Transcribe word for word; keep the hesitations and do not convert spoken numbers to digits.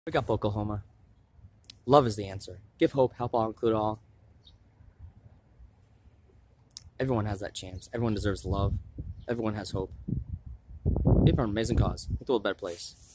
Wake up, Oklahoma. Love is the answer. Give hope, help all, include all. Everyone has that chance. Everyone deserves love. Everyone has hope. Be for an amazing cause. Make the world a better place.